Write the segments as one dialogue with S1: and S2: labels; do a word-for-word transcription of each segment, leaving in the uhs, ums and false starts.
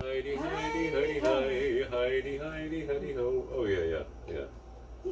S1: Heidi, Heidi, Heidi, Heidi, Heidi, Heidi, Heidi, ho. Oh, yeah, yeah, yeah.
S2: Yeah.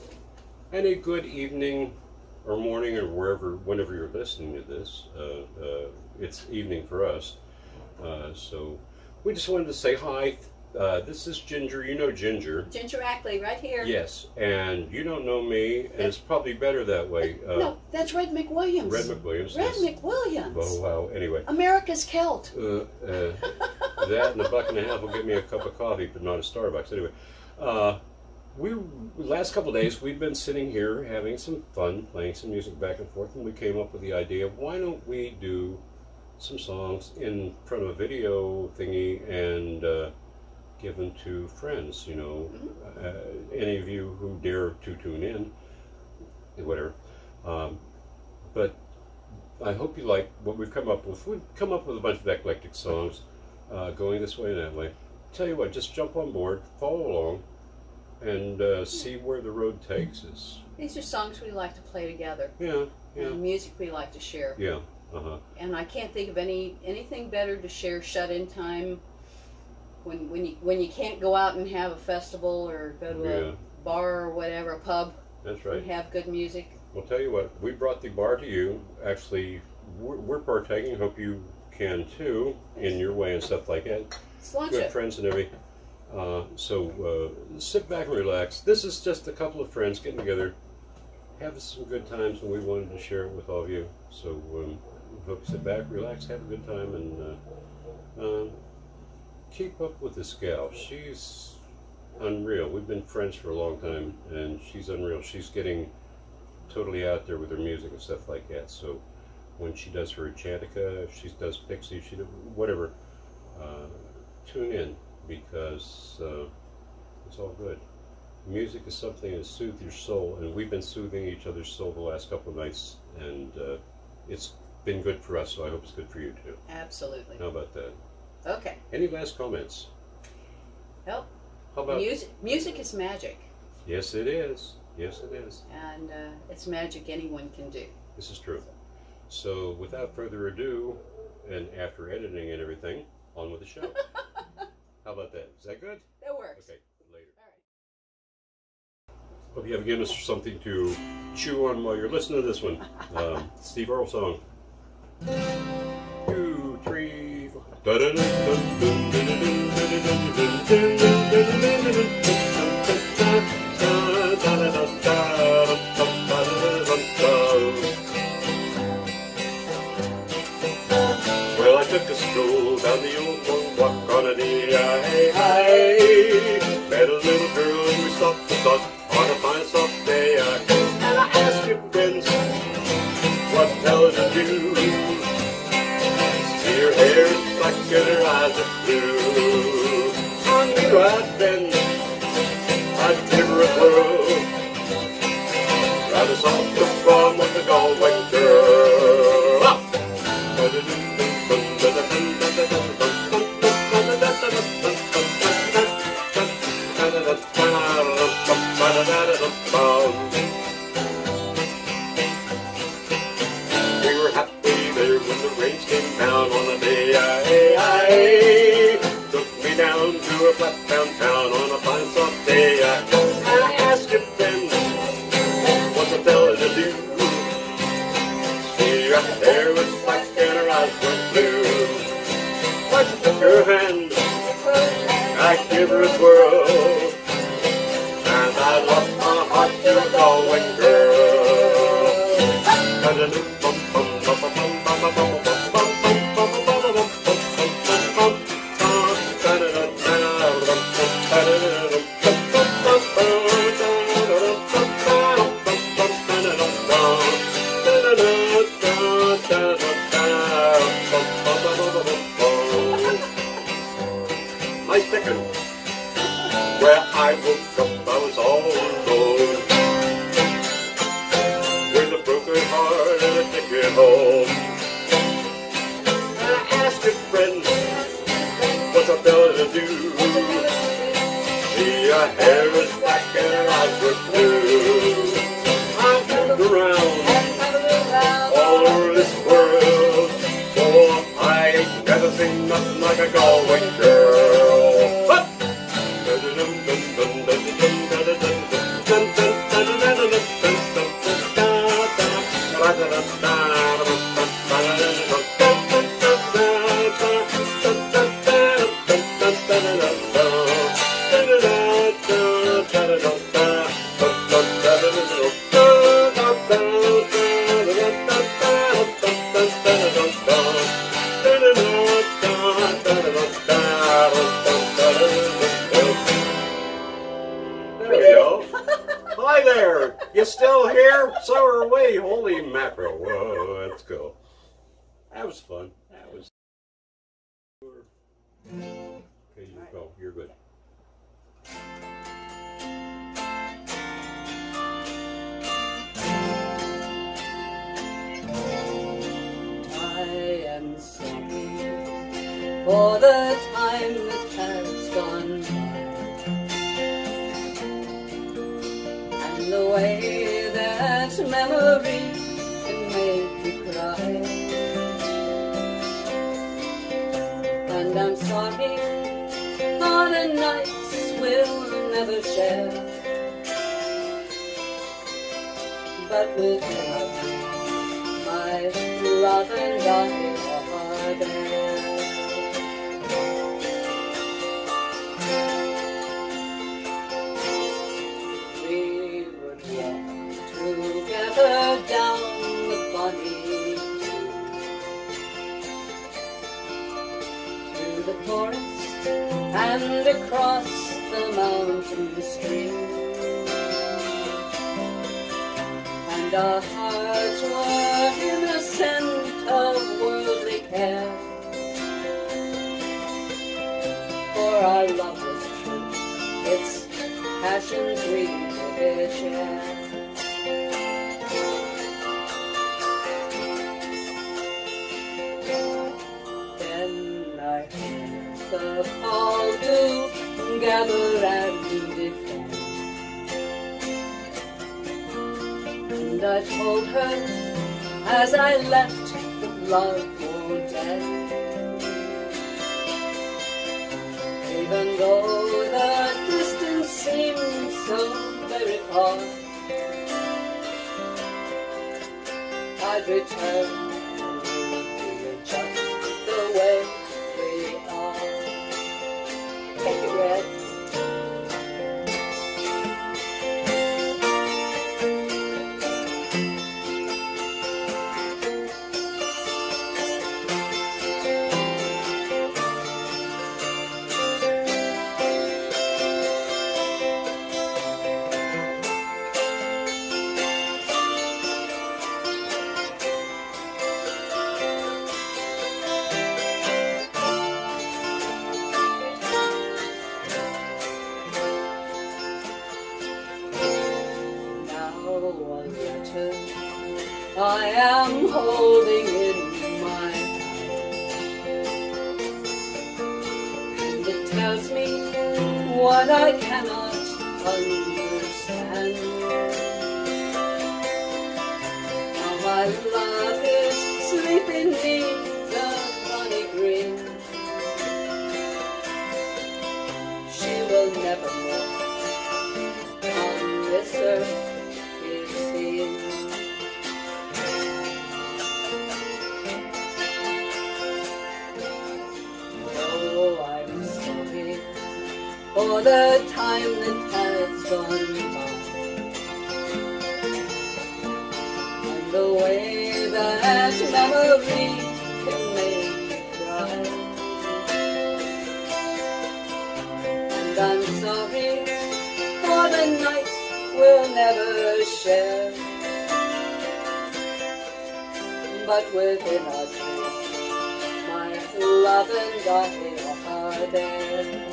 S1: And a good evening or morning or wherever, whenever you're listening to this. Uh, uh, it's evening for us. Uh, so we just wanted to say hi. Uh, this is Ginger. You know Ginger.
S2: Ginger Ackley, right here.
S1: Yes, and you don't know me, and it's probably better that way. Uh,
S2: no, that's Red McWilliams.
S1: Red McWilliams.
S2: Red
S1: yes.
S2: McWilliams.
S1: Oh, wow. Anyway.
S2: America's Celt.
S1: Uh, uh, that and a buck and a half will get me a cup of coffee, but not a Starbucks. Anyway, uh, we last couple of days we've been sitting here having some fun, playing some music back and forth, and we came up with the idea: why don't we do some songs in front of a video thingy and uh, give them to friends? You know, mm-hmm. uh, any of you who dare to tune in, whatever. Um, but I hope you like what we've come up with. We've come up with a bunch of eclectic songs, uh, going this way and that way. Tell you what, just jump on board, follow along, and uh, see where the road takes us.
S2: These are songs we like to play together.
S1: Yeah, yeah.
S2: And music we like to share.
S1: Yeah, uh-huh.
S2: And I can't think of any anything better to share shut-in time when when you when you can't go out and have a festival or go to
S1: Yeah.
S2: a bar or whatever, a pub.
S1: That's right.
S2: And have good music.
S1: Well, tell you what, we brought the bar to you. Actually, we're, we're partaking. Hope you can too, in your way and stuff like that.
S2: Let's launch
S1: Good
S2: it.
S1: friends and everything. Uh, so uh, sit back and relax. This is just a couple of friends getting together, have some good times, and we wanted to share it with all of you. So um, hope you sit back, relax, have a good time, and uh, uh, keep up with this gal. She's unreal. We've been friends for a long time, and she's unreal. She's getting totally out there with her music and stuff like that. So when she does her Enchantica, if she does Pixie, she does whatever, uh, tune in, because uh, it's all good. Music is something that soothes your soul, and we've been soothing each other's soul the last couple of nights, and uh, it's been good for us, so I hope it's good for you too.
S2: Absolutely.
S1: How about that?
S2: Okay.
S1: Any last comments?
S2: Well,
S1: How about
S2: music? Music is magic.
S1: Yes, it is. Yes, it is.
S2: And uh, it's magic anyone can do.
S1: This is true. So, without further ado, and after editing and everything, on with the show. How about that? Is that good?
S2: That works.
S1: Okay, later.
S2: All right.
S1: Hope you have given us something to chew on while you're listening to this one. Um, Steve Earle song. Two, three, four. Well, I took a stroll down the old boardwalk on a day I met a little girl and we stopped and thought on a fine soft day. I, and I asked her friends, what the hell did you do? See, her hair is black and her eyes are blue. I knew right then I'd give her a whirl. Rather soft the prom with the Galway girl. Ah! We were happy there when the rains came down on a day I, I took me down to a flat downtown on a fine soft day. I, and I asked her then, what's a fella to do? See, her hair was black and her eyes were blue. I took her hand, I gave her a twirl, and I lost my heart to a Galway girl. My second, where I woke up, I was all alone, with a broken heart and a ticket home. And I asked a friend, what's a fella to do? See, her hair is black and her eyes were blue. I looked around all over this world, oh, I ain't never seen nothing like a Galway girl. Hi there! You still here? So are we. Holy mackerel. Whoa, let's go. That was fun. That was. Okay, you go. You're good.
S2: I am sorry for the time that has gone by, and the way that memory can make you cry. And I'm sorry for the nights we'll never share, but without my love and I are there. We would walk together down the bonny through the forest and across the mountain stream, and our hearts were innocent of worldly care, for our love was true, its passions we did share. Then I heard the call to gather and defend, and I told her as I left that love won't end. Even though the distance seems so very far, I'd return to you just the way we are. Take it, Red. I am holding in my hand, and it tells me what I cannot understand. How my love is sleeping beneath the bonny green. She will never more on this earth be seen. For the time that has gone by, and the way that memory can make you cry. And I'm sorry for the nights we'll never share, but within our dreams, my love and I are there.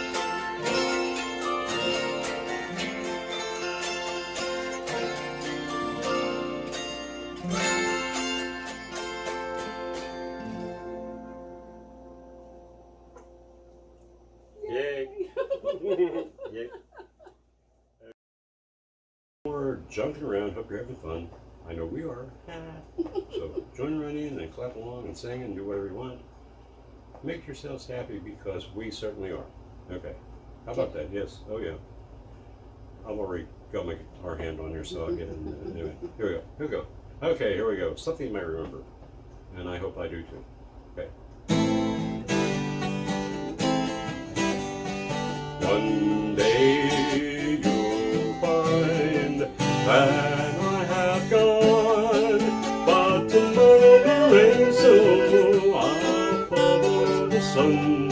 S1: Yay. We're junking around, hope you're having fun. I know we are. So join right in and clap along and sing and do whatever you want. Make yourselves happy because we certainly are. Okay. How about that? Yes. Oh yeah. I've already got my guitar hand on here, so I'll get in. Anyway, here we go. Here we go. Okay, here we go. Something you might remember, and I hope I do too. Okay. One day you'll find that I have gone, but tomorrow will rain, so I'll follow the sun.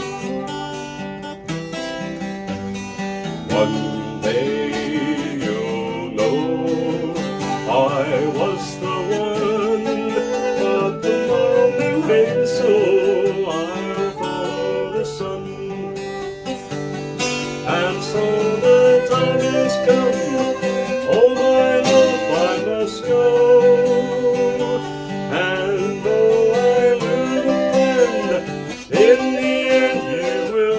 S1: One day you'll know I was the one, but tomorrow will rain, so I'll follow the sun. And so the time has come, oh my love, I must go. And though I lose a friend, in the end you will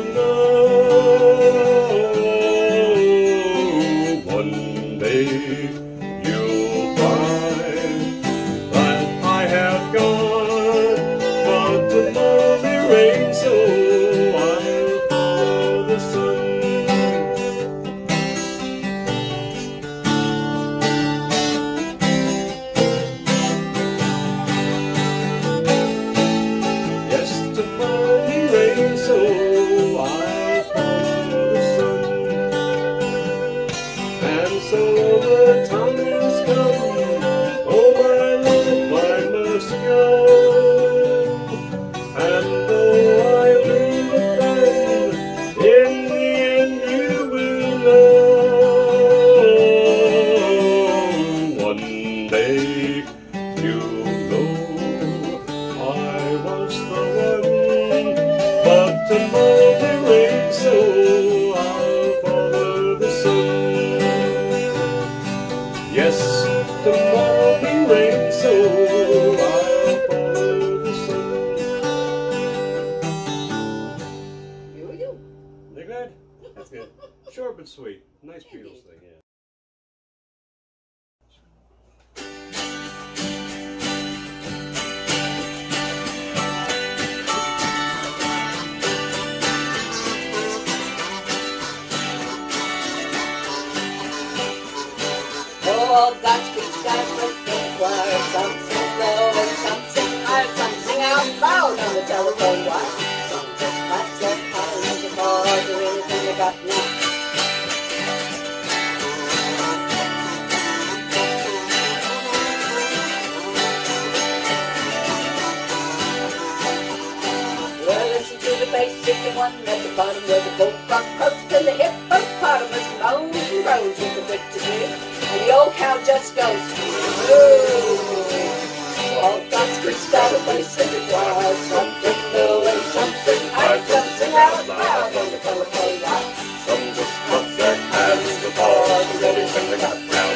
S1: know. One day you'll find that I have gone, but tomorrow will rain, so I'll follow the sun. Short but sweet. Nice Beatles thing, yeah.
S2: Oh, God's speech, God's birthday choir. Some sing low and some sing high. Some sing out loud on the telephone wire. Some just clap their hands and bars or anything they got now. Basic and one at the bottom where the boat rock croaks and the hippopotamus moans and grows with the wit to give, and the old cow just goes moo. All God's kids got a place in the choir, something low and something high, something out loud on the telephone line. Some just clap their hands to pause and anything they got now.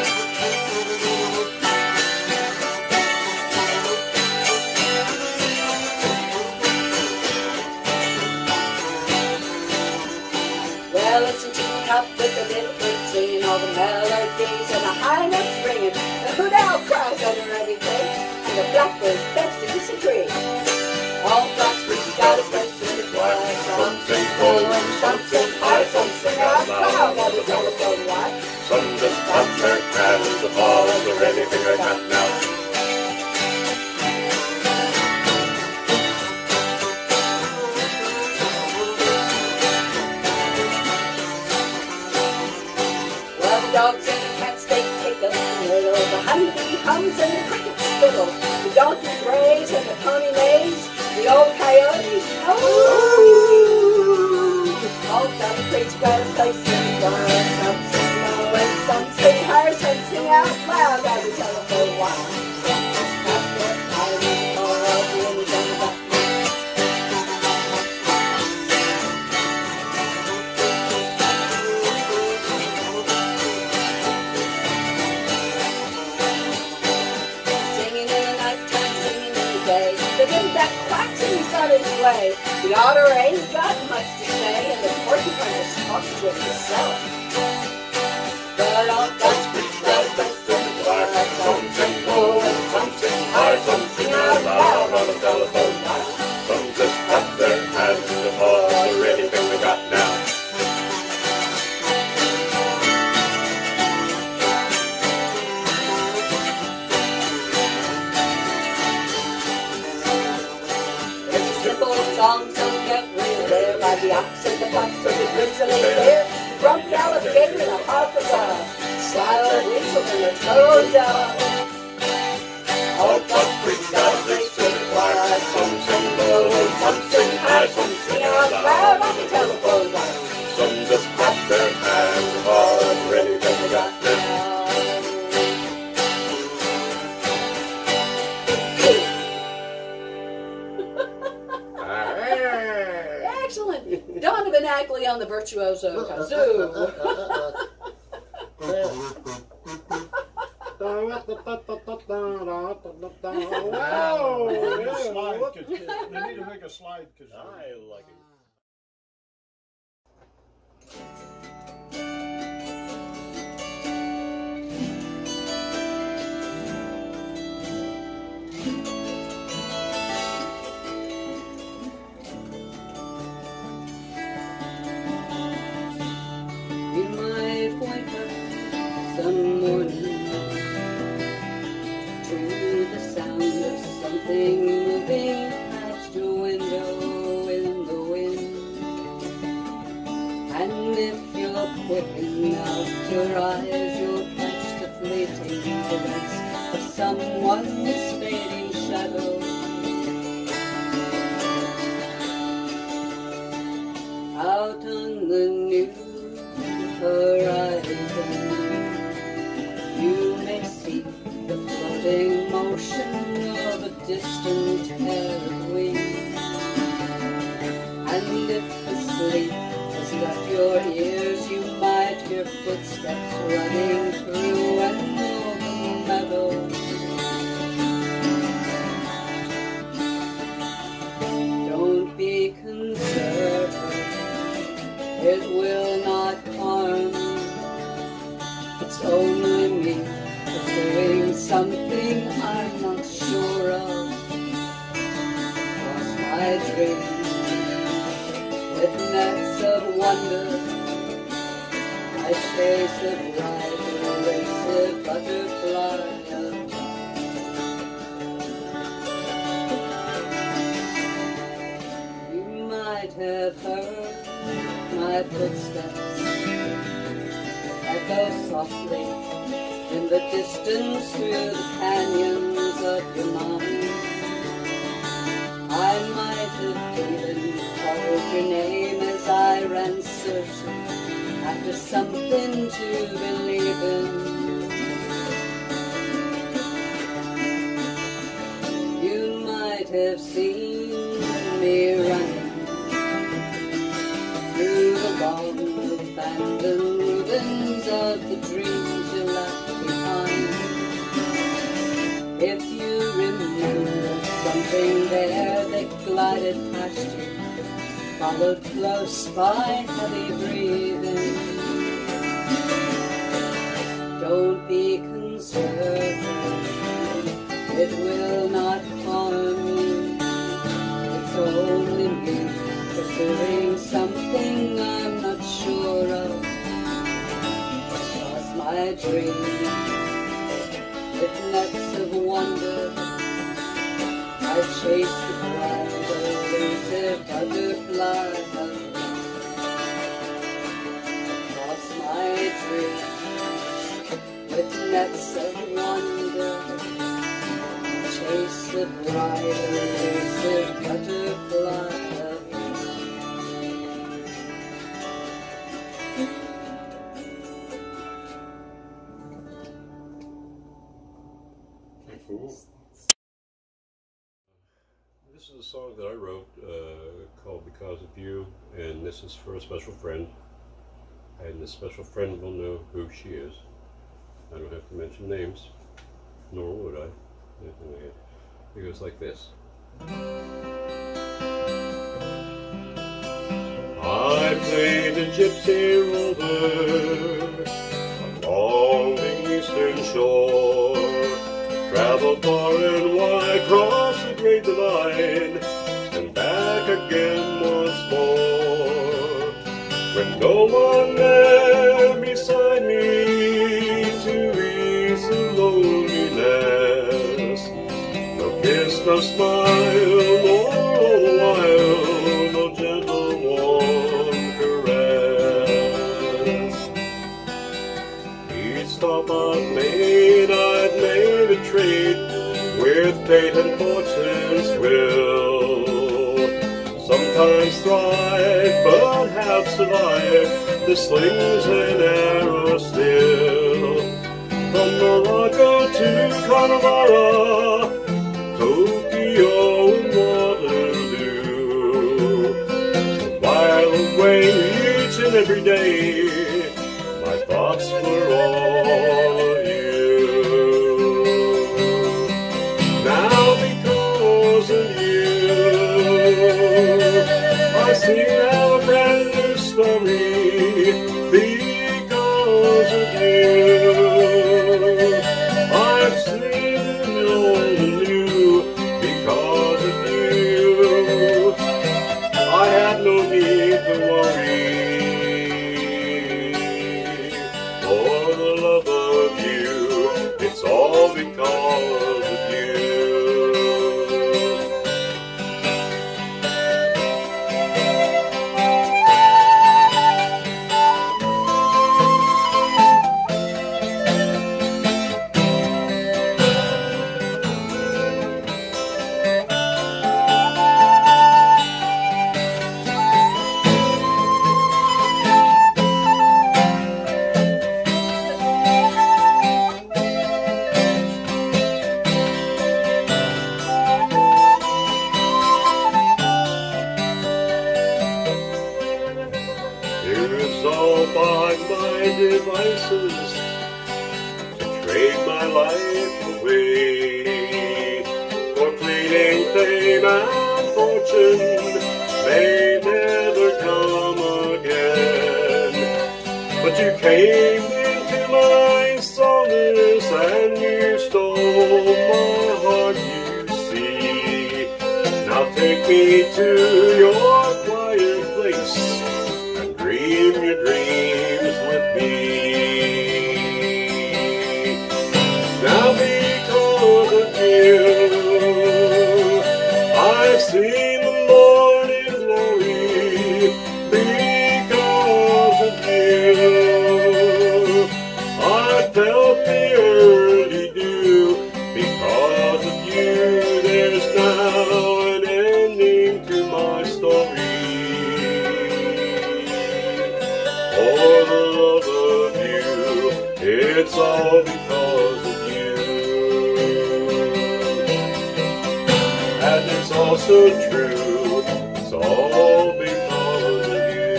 S2: Well, listen to me up with the little birds singing all the melodies and the high notes ringing. The hoot owl cries under everything, and the blackbird begs to disagree. All God's kids got a place in the choir. Some sing low and some sing high, some sing out loud on the telephone line. Some just clap their hands to pause or anything like that now. Dogs and the cats, they take a little. The honeybee hums and the crickets fiddle. The donkey brays and the pony neighs. The old coyote, oh! All God's kids got a place in the choir. Some sing low and some sing high, some sing out loud on the telephone wire. Some just clap their hands or I'll do anything about it. The wind that quacks and he's on his way. The otter ain't got much to say, and the porcupine just talks to himself. But all God's kids got a place in the choir. Some sing low and some sing high, some sing out loud on the telephone wire. Some just clap their hands to pause or anything they got now. the ox and the fox and the grizzly bear, the grumpy alligator and a hawk of a sly weasel and a toad dog. All country's got a place to fly, some sing low, some sing high, some sing out loud on the telephone line.
S3: Some just clap their hands hard, ready to rock them.
S2: Excellent. Donovan Ackley on the virtuoso kazoo.
S4: Wow! They need to make a slide kazoo.
S1: I like it.
S2: You might wake up some morning to the sound of something moving past your window in the wind. And if you're quick enough to rise, you'll catch the fleeting glimpse of someone's fading shadow. Out on the new horizon, you may see the floating motion of a distant pair of wings. And if the sleep has left your ears, you might hear footsteps running through an open meadow. Don't be concerned, it will not harm. It's only me pursuing something I'm not sure of. Cross my dreams with nets of wonder. I chase a bright, elusive butterfly. You might have heard my footsteps echo softly in the distance through the canyons of your mind. I might have even called your name as I ran searching after something to believe in. You might have seen me running through the long abandoned ruins of the dreams you left behind. If you remember something there that glided past you, followed close by heavy breathing. Don't be concerned, it will not harm you. It's only me pursuing something I'm not sure of. Across my dreams with nets of wonder, I chase the bright, elusive butterfly. Across my dreams with nets of wonder, I chase the bright, elusive butterfly.
S1: This is a song that I wrote uh, called Because of You, and this is for a special friend, and this special friend will know who she is. I don't have to mention names, nor would I. It goes like this. I played the gypsy rover along the eastern shore, traveled far and wide, crossed the great divide, and back again once more. When no one there beside me to ease the loneliness, no kiss, no smile, nor all the while, no gentle warmth. with fate and fortune's will. Sometimes thrive, but have survived the slings and arrows still. From Morocco to Connemara, Tokyo and Waterloo, while away each and every day, my thoughts were all of you. Now because of you, I see now a brand new story. Because of you, I've seen it all new. Because of you, I have no need to worry. For the love of you, it's all because of you. All by my devices to trade my life away for fleeting fame and fortune may never come again. But you came into my solace and you stole my heart, you see. Now take me to your quiet place, dream your dreams with me. Now because of you, I've seen the morning glory. Because of you, I felt the early dew. Because of you, there's now an ending to my story. For the love of you, it's all because of you. And it's also true, it's all because of you.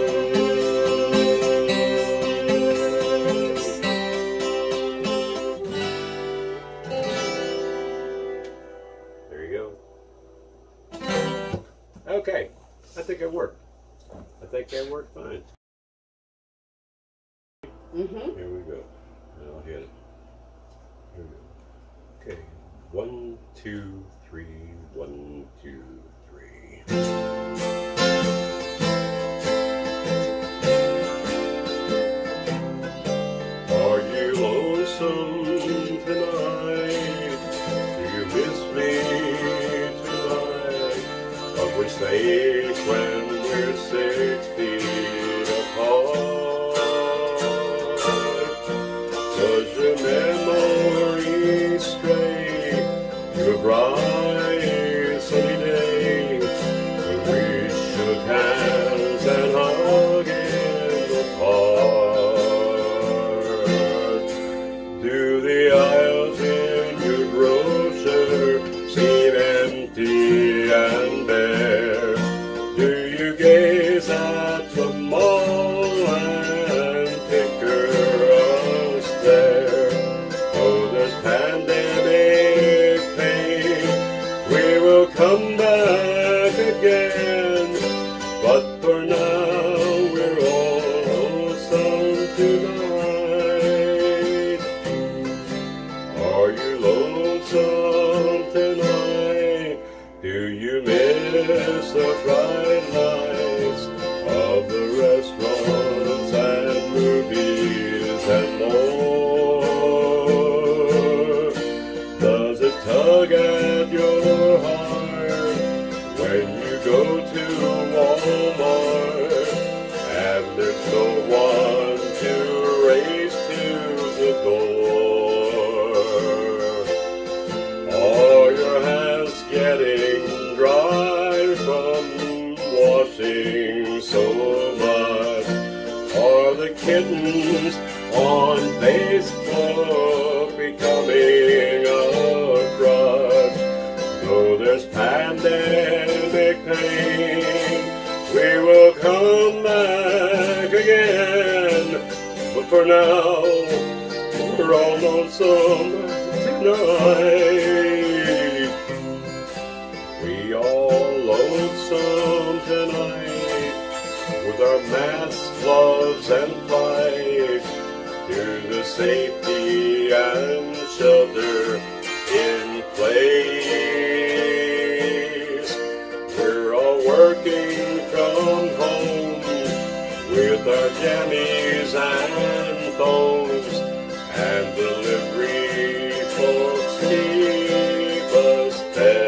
S1: There you go. Okay, I think it worked. I think that worked fine.
S2: Mm-hmm.
S1: Here we go. I'll hit it. Here we go. Okay. One, two, three. One, two, three. Are you lonesome tonight? Do you miss me tonight? But we're safe when we're six feet apart. Does your memory stray to a bright sunny day when we shook hands and hug in the park? Do the aisles in your grocer seem empty and bare? Do you gaze at the mall and picture us there? Oh, there's pandemic pain. We will come back again, but for now we're all lonesome tonight. Are you lonesome tonight? Do you miss the bright lights of the restaurants and movies and more? Does it tug at your heart when you go to Walmart and there's no one to race to the door? Are kittens on Facebook, becoming a crutch. Though there's pandemic pain, we will come back again. But for now, we're all lonesome tonight. We all lonesome tonight, with our masks, gloves, and fight to the safety and shelter in place. We're all working from home with our jammies and phones, and delivery folks keep us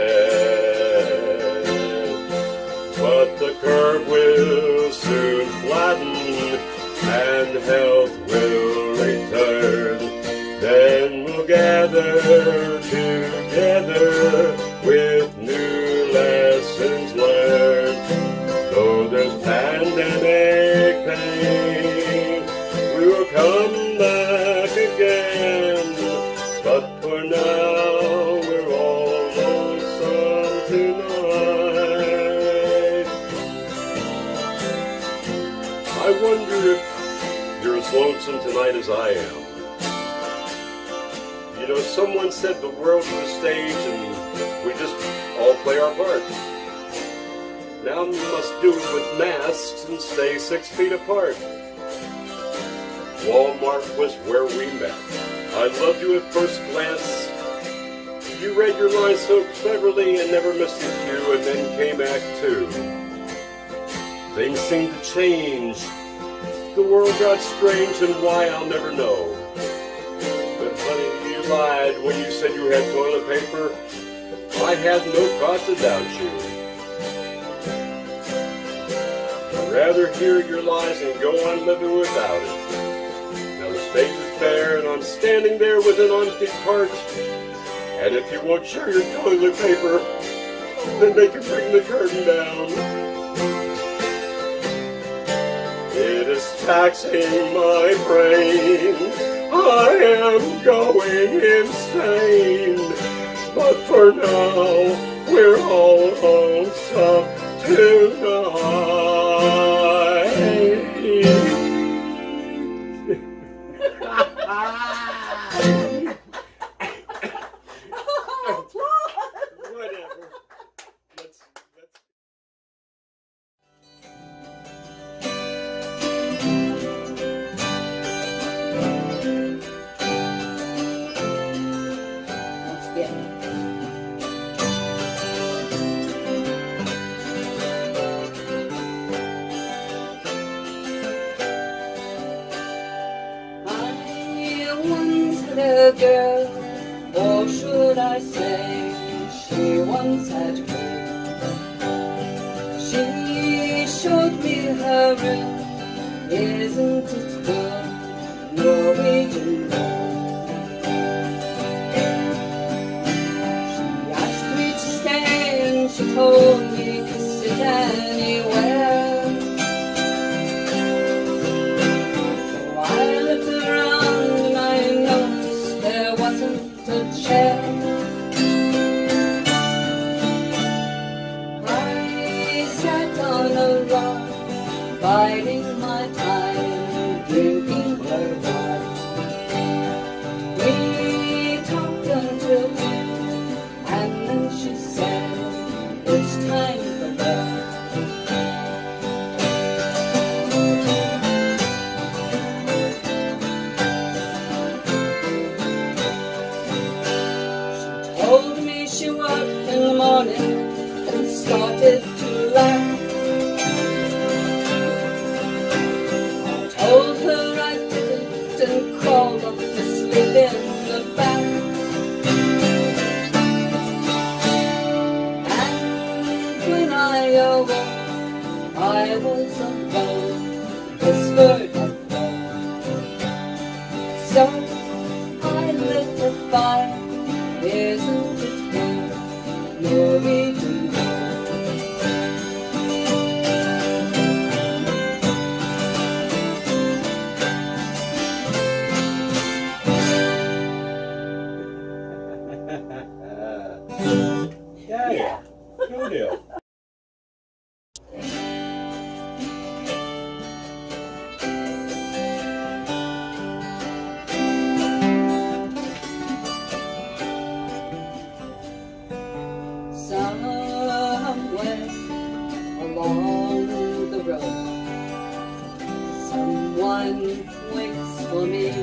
S1: fed. But the curve will soon flatten and health will return. Then we'll gather together with new lessons learned. Though there's pandemic pain, we will come back again. But for now, we're all lonesome tonight. I wonder if you're as lonesome tonight as I am. You know, someone said the world is a stage and we just all play our part. Now we must do it with masks and stay six feet apart. Walmart was where we met. I loved you at first glance. You read your lines so cleverly and never missed a cue, and then came Act Two. Things seemed to change. The world got strange, and why I'll never know. But honey, you lied when you said you had toilet paper. I had no cause to doubt you. I'd rather hear your lies and go on living without it. Now the stage is bare, and I'm standing there with an empty cart. And if you won't share your toilet paper, then they can bring the curtain down. It is taxing my brain. I am going insane. But for now, we're all lonesome tonight. Whatever. Let's, let's...
S2: Let's get it. I once had a girl, or should I say, she once had me. She showed me her room. Isn't it good? Norwegian room. She asked me to stay and she told me to sit anywhere. So I looked around and I noticed there wasn't a chair. Biding my time, drinking her wine. We talked until two, and then she said, it's time for bed. She told me she worked in the morning and started to laugh. Told her I didn't and crawled up to sleep in the back. And when I awoke, I was alone, whispered a phone. So I lit a fire, isn't it good? Norwegian road.
S1: Yeah, yeah. No deal.
S2: Somewhere along the road, someone waits for me.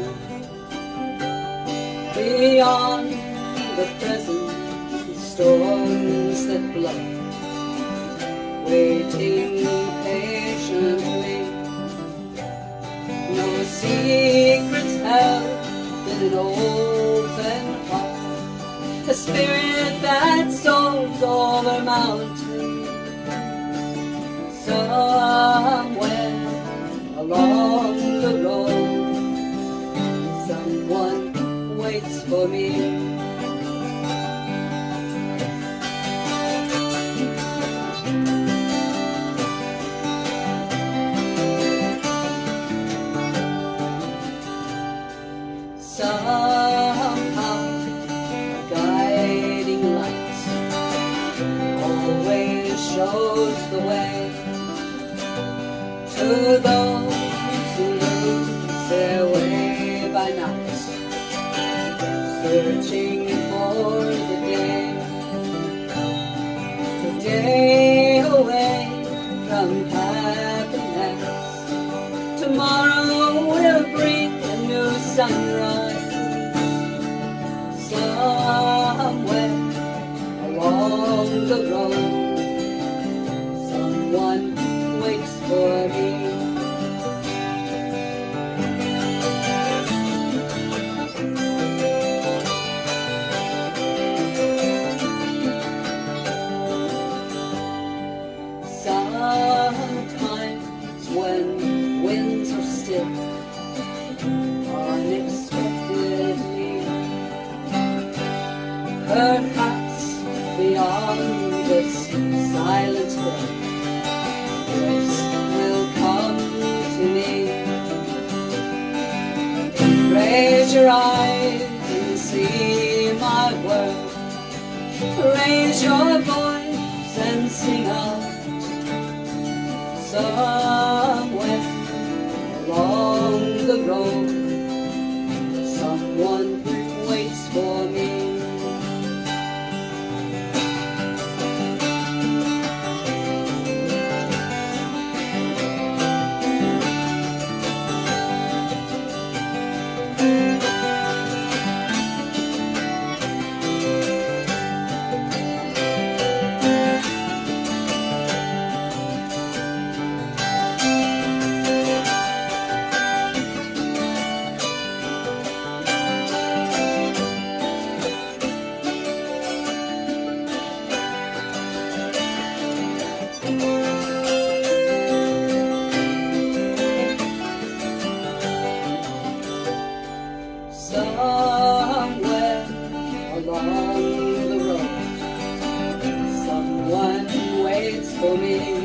S2: Beyond the present storms that blow, waiting patiently. No secrets held in an open heart, a spirit that soars over mountains. Somewhere along the road, someone waits for me. Somehow a guiding light always shows the way to those who lose their way by night, searching for the day, the day away from happiness. Tomorrow will bring a new sunrise. Somewhere along the road, someone waits for me. Sometimes when winds are still, unexpectedly, perhaps beyond this silent hill, grace will come to me. Raise your eyes and see my world. Raise your voice and sing out. Somewhere along the road, someone waits for me. Somewhere along the road, someone waits for me.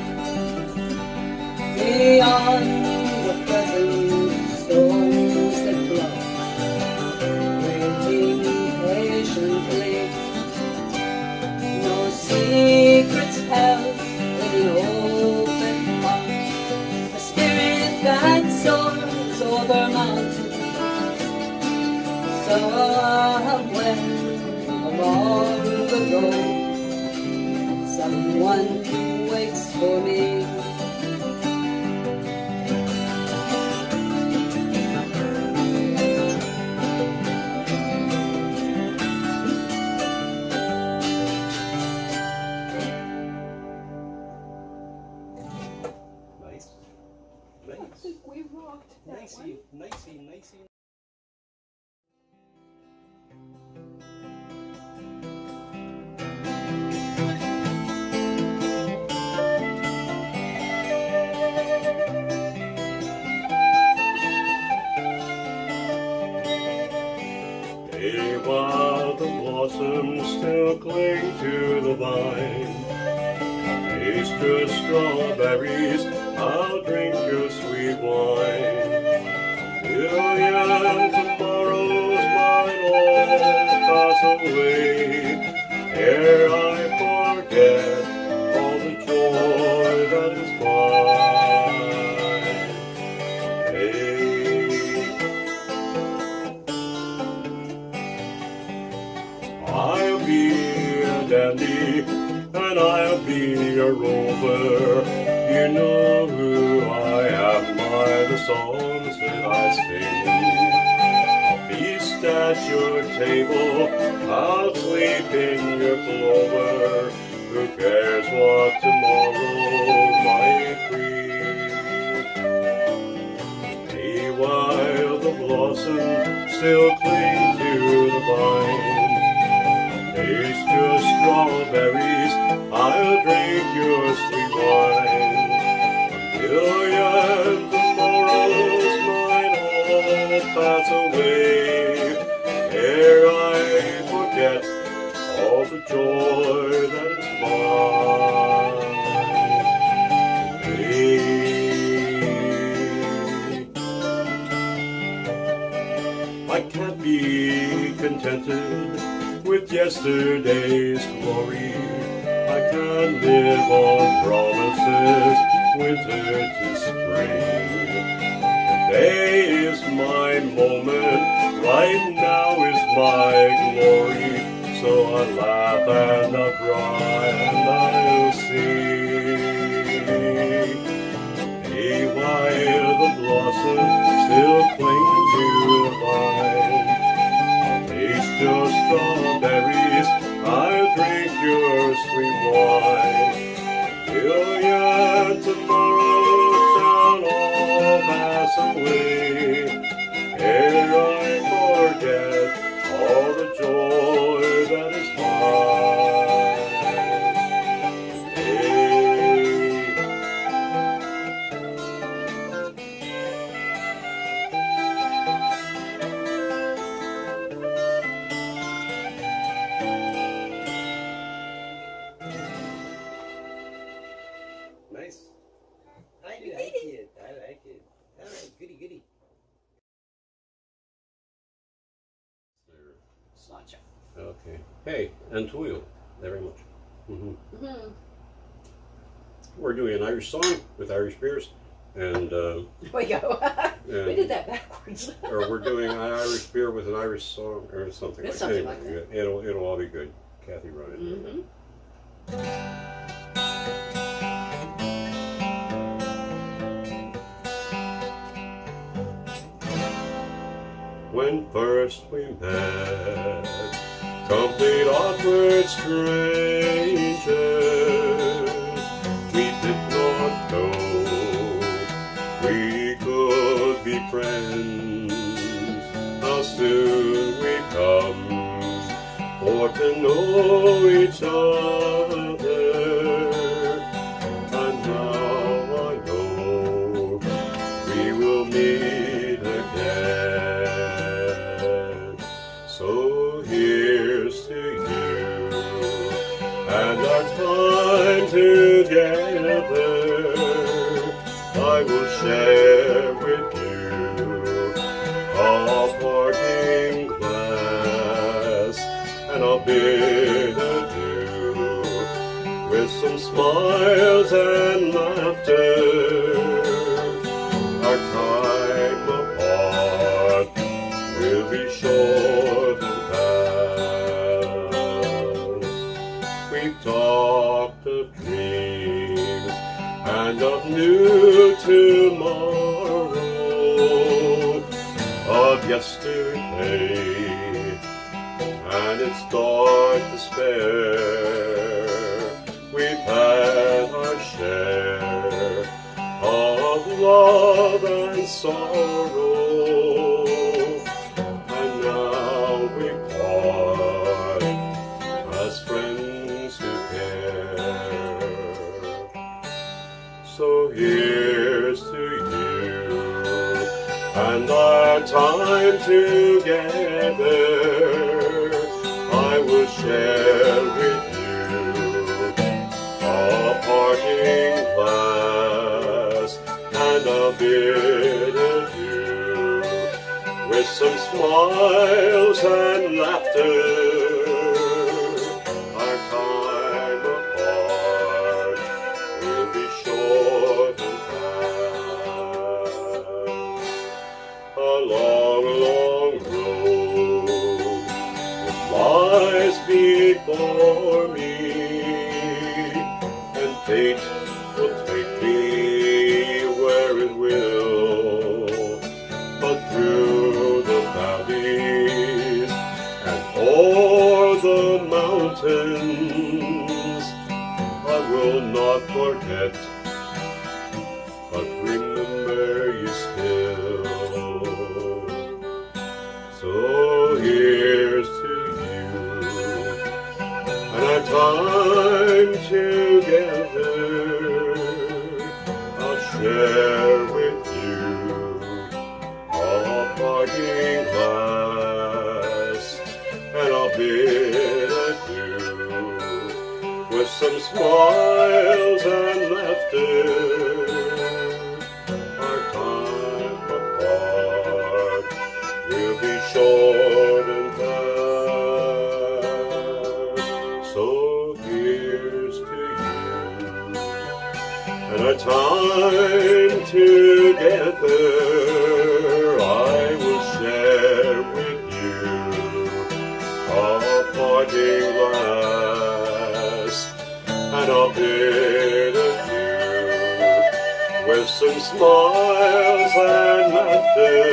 S2: Beyond the present storms that blow, waiting patiently. No secrets held in an open heart, a spirit that soars over mountains. Somewhere along the road, someone waits for me.
S1: Nice. Nice.
S5: I think we rocked that
S1: Nicey, nicey, nicey. Hey, while the blossoms still cling to the vine, taste your strawberries, I'll drink your sweet wine. Million tomorrows might all pass away ere I and I'll be a rover. You know who I am by the songs that I sing. I'll feast at your table, I'll sleep in your clover. Who cares what tomorrow might bring? Meanwhile the blossoms still cling to the vine. Taste your strawberries, I'll drink your sweet wine. A million tomorrows might all pass away ere I forget all the joy that is mine today. I can't be contented with yesterday's glory. I can't live on promises, winter to spring. Today is my moment, right now is my glory. So I'll laugh and I'll cry and I'll sing. Meanwhile the blossoms still cling to the vine. Taste your strawberries, I'll drink your sweet wine. Million tomorrows shall all pass away ere I forget all the joy that is mine
S5: Nice. I like it. I like it. All right, goody goody.
S2: Sláinte.
S1: Okay. Hey, and to you very much. Mm-hmm.
S2: Mm-hmm.
S1: We're doing an Irish song with Irish beers, and uh,
S2: We go. We
S1: and-
S2: did that backwards.
S1: or we're doing an Irish beer with an Irish song or something.
S2: It's
S1: like
S2: something
S1: anyway,
S2: like that.
S1: It'll it'll all be good. Kathy run it.
S2: Mm-hmm.
S1: When first we met, complete awkward strangers, we did not know we could be friends. How soon we come for to know each other, and now I know we will meet again. So here's to you and our time together. I will share with you a parting glass, and I'll bid adieu with some smiles and laughter. Our time apart will be short and fast. We've talked of dreams and of new tomorrow, of yesterday and its dark despair. We've had our share of love and sorrow, and now we part as friends who care. So here's to you and our time together. I will share with you a parting glass, and a bid adieu with some smiles and laughter. Our time apart will be short and fast. A long, long road lies before me. fate will take me where it will, but through the valleys and o'er the mountains I will not forget, but remember you still. So here's to you and our time together. I'll share with you all parting glass, and I'll bid adieu with some smiles and laughter. Our time apart will be short and fast. So here's to you and our time together. I will share with you our parting glass, and I'll bid adieu with some smiles and laughter.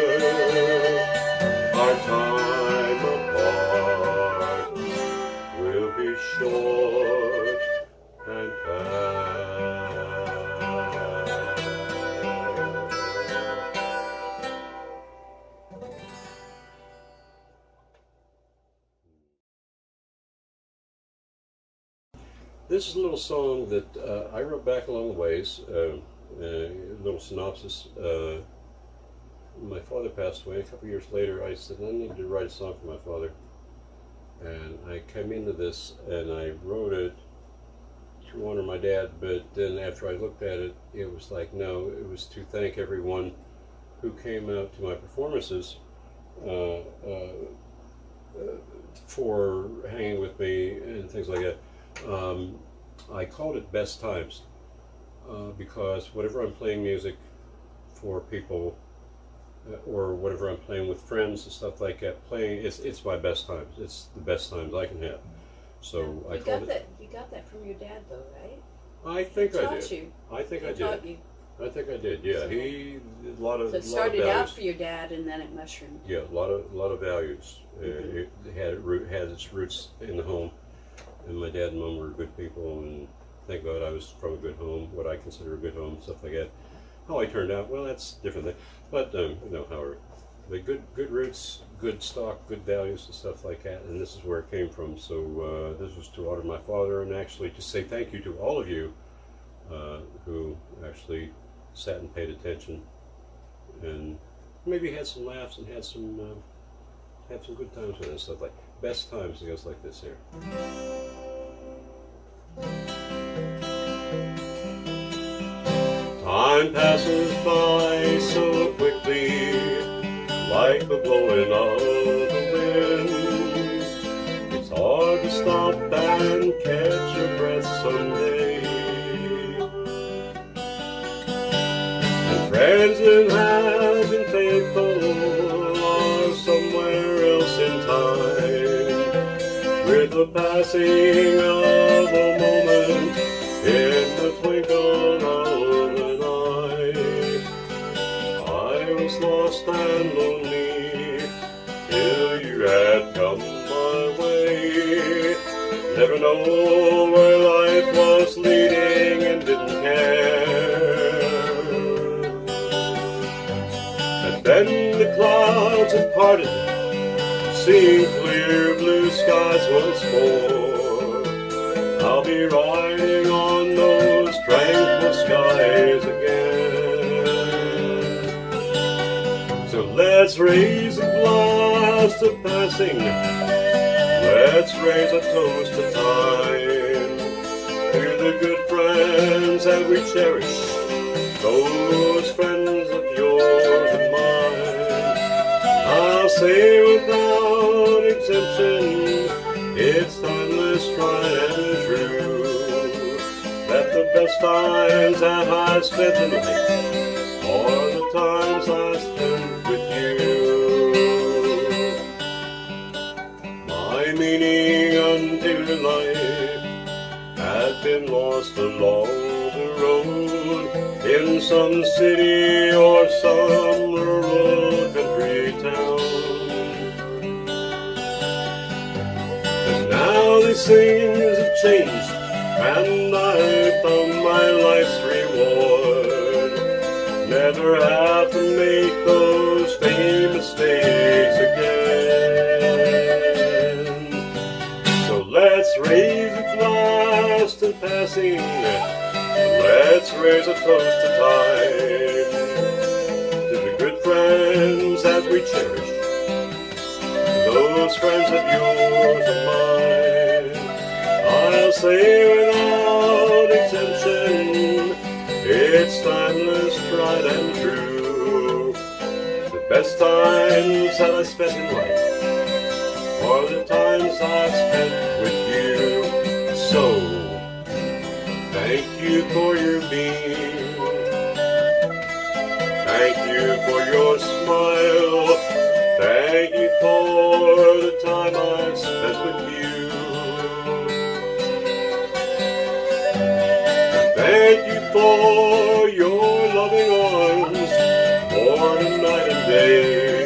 S1: Our time apart will be short and fast. This is a little song that uh, I wrote back along the ways, uh, a little synopsis. Uh, my father passed away. A couple years later, I said, I need to write a song for my father. And I came into this and I wrote it to honor my dad, but then after I looked at it, it was like, no, it was to thank everyone who came out to my performances uh, uh, for hanging with me and things like that. Um, I called it Best Times uh, because whatever I'm playing music for people uh, or whatever I'm playing with friends and stuff like that, playing it's it's my best times. It's the best times I can have. So
S2: you
S1: I
S2: got
S1: called
S2: that.
S1: it.
S2: You got that from your dad, though, right?
S1: I think
S2: he
S1: I
S2: taught
S1: did.
S2: You.
S1: I think
S2: he
S1: I
S2: taught
S1: did.
S2: You.
S1: I think I did. Yeah,
S2: So-
S1: he a lot of
S2: So it
S1: lot of
S2: started out
S1: values.
S2: for your dad, and then it mushroomed.
S1: Yeah, a lot of a lot of values.
S2: Mhm.
S1: Uh, it had root had its roots in the home, and my dad and mom were good people, and thank God I was from a good home, what I consider a good home, stuff like that. How I turned out, well, that's a different thing. But um, you know, however, the good good roots, good stock, good values, and stuff like that. And this is where it came from. So uh, this was to honor my father, and actually to say thank you to all of you uh, who actually sat and paid attention, and maybe had some laughs and had some uh, had some good times with it and stuff like best times. It goes like this here. Time passes by so quickly, like the blowing of the wind. It's hard to stop and catch your breath someday. And friends that have been faithful are somewhere else in time, with the passing of a moment in the twinkle of an eye. I was lost and lonely till you had come my way. Never know where life was leading and didn't care. And then the clouds had parted, seeing clear blue skies once more. I'll be riding on those tranquil skies again. So let's raise a glass to passing, let's raise a toast to time, to the good friends that we cherish, those friends of yours and mine. I'll say without exemption, it's timeless, tried and true, that the best times that I spent in life are the times I spent with you. My meaning unto life has had been lost along the road in some city or some rural country town. And now these things have changed, and I found my life's reward. Never have to make those same mistakes again. So let's raise a glass in passing. Let's raise a toast to time, to the good friends that we cherish, those friends of yours and mine. I'll say without exemption, it's timeless, tried and true. The best times that I spent in life are the times I've spent with you. So, thank you for your being. Thank you for your smile. Thank you for the time I've spent with you. Thank you for your loving arms, morning, night and day.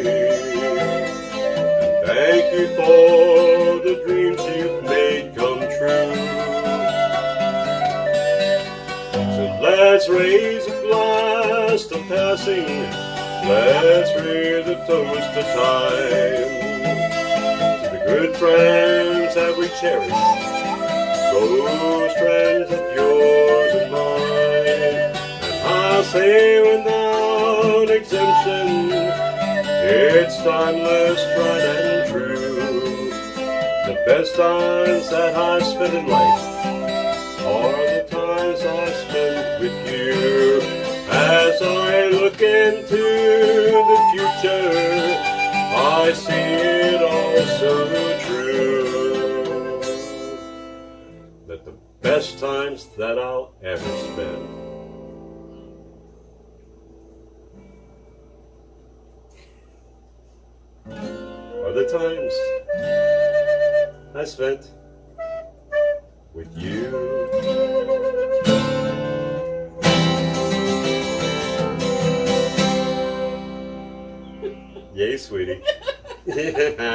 S1: And thank you for the dreams you've made come true. So let's raise a glass to passing. Let's raise a toast to time, to the good friends that we cherish, those friends of yours and mine. And I'll say without exemption, it's timeless, tried and true. The best times that I've spent in life are the times I spent with you. As I look into the future, I see it all so true, that the best times that I'll ever spend are the times I spent with you. Yay, sweetie.